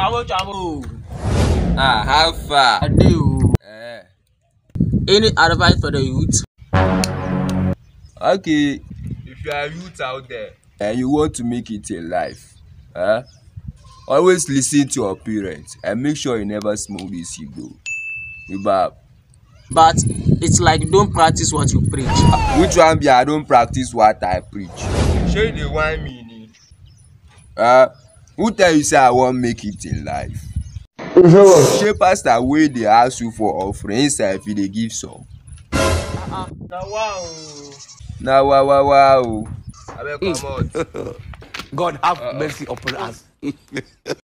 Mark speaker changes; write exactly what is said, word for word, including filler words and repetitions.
Speaker 1: chamo chamo.
Speaker 2: Ah, how far?
Speaker 1: I do.
Speaker 2: Eh.
Speaker 1: Any advice for the youth?
Speaker 2: Okay, if you are youth out there and you want to make it in life, eh, always listen to your parents and make sure you never smoke this cigar. You bab.
Speaker 1: But it's like don't practice what you preach.
Speaker 2: Which one be I don't practice what I preach? Shey you dey whine me ni? Uh, who tell you say I wan make it in life? Shey pastor wey dey ask you for offering inside if you dey give some?
Speaker 1: Uh-uh. Na wow.
Speaker 2: Na wa wa wa o. Abeg comot.
Speaker 3: God have mercy upon us.